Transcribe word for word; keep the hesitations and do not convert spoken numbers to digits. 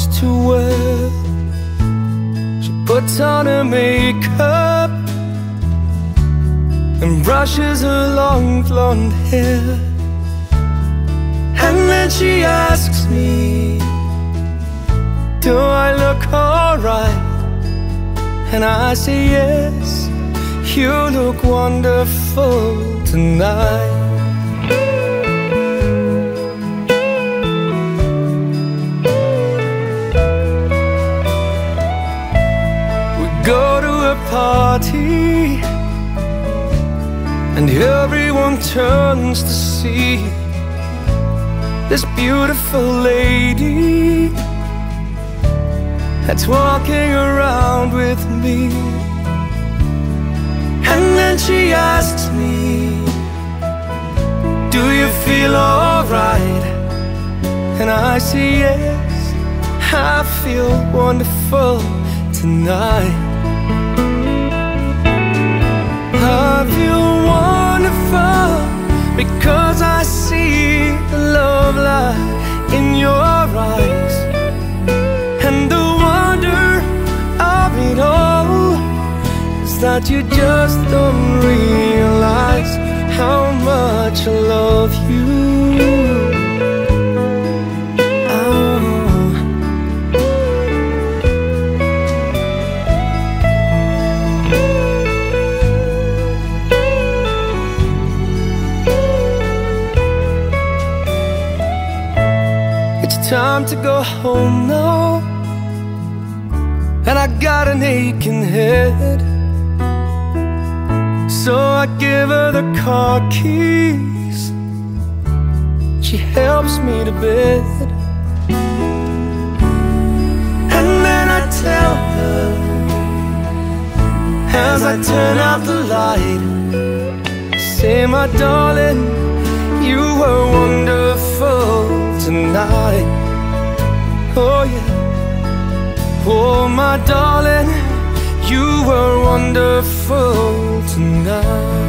clothes to wear. She puts on her makeup and brushes her long blonde hair. And then she asks me, do I look alright? And I say yes, you look wonderful tonight. We go to a party and everyone turns to see this beautiful lady that's walking around with me. And then she asks me, do you feel alright? And I say yes, I feel wonderful tonight. I feel wonderful because I see the love light in your eyes. And the wonder of it all is that you just don't realize how much I love you. Time to go home now, and I got an aching head. So I give her the car keys, she helps me to bed. And then I tell her, as I turn out the light, say, my darling, you were wonderful tonight. Oh yeah, oh my darling, you were wonderful tonight.